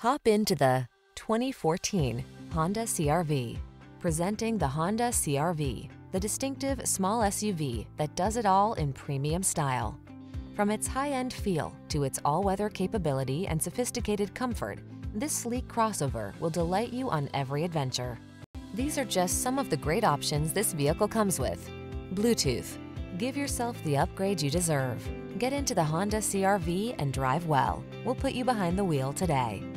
Hop into the 2014 Honda CR-V. Presenting the Honda CR-V, the distinctive small SUV that does it all in premium style. From its high-end feel to its all-weather capability and sophisticated comfort, this sleek crossover will delight you on every adventure. These are just some of the great options this vehicle comes with: Bluetooth. Give yourself the upgrade you deserve. Get into the Honda CR-V and drive well. We'll put you behind the wheel today.